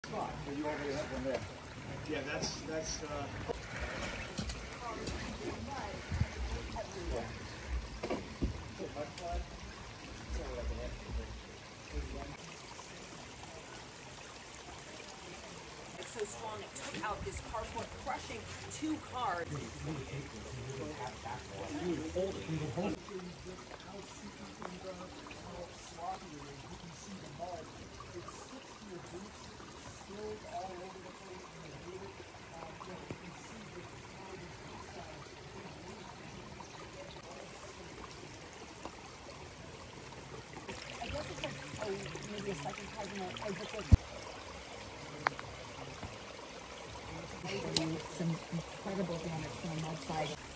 spot, but you already have one there. Yeah, that's It's so strong it took out this carport, crushing 2 cars. I guess it's like maybe a second cousin some incredible damage from the mud side.